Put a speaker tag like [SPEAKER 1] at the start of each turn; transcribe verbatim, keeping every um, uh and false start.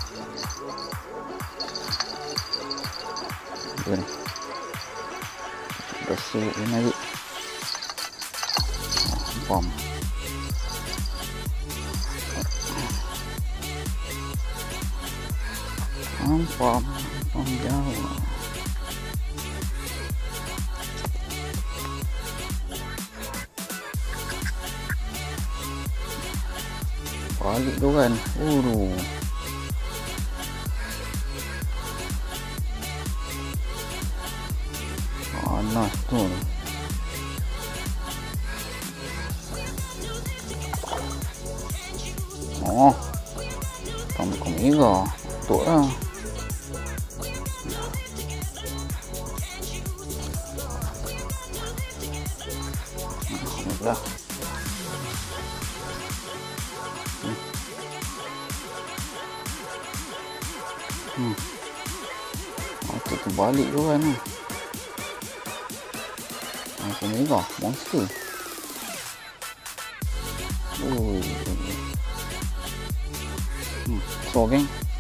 [SPEAKER 1] Yun. Bersih yun lagi. Pom. Pom pom pom jauh. Balik tu kan. Uru. Panas tu. Oh. Tong komigo. Tu lah. Alhamdulillah. Hmm. Oh, tu terbalik tu kan. Macam ni kah? Monster. Oh. Hmm. So, geng.